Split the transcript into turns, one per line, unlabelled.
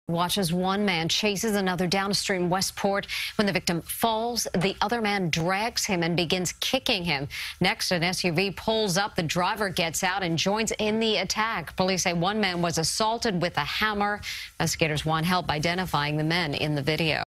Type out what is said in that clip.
Watch as one man chases another downstream Westport. When the victim falls, the other man drags him and begins kicking him. Next, an SUV pulls up. The driver gets out and joins in the attack. Police say one man was assaulted with a hammer. Investigators want help identifying the men in the video.